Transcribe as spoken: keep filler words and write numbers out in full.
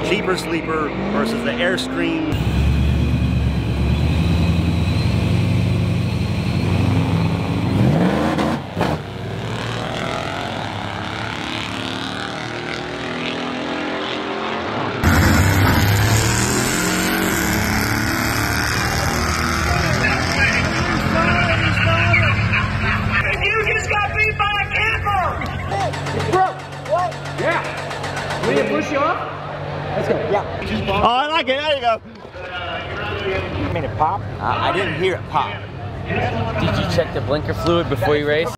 cheaper sleeper versus the Airstream. Will you push you off? Let's go. Yeah. Oh, I like it. There you go. I mean, it pop? Uh, I didn't hear it pop. Did you check the blinker fluid before you race?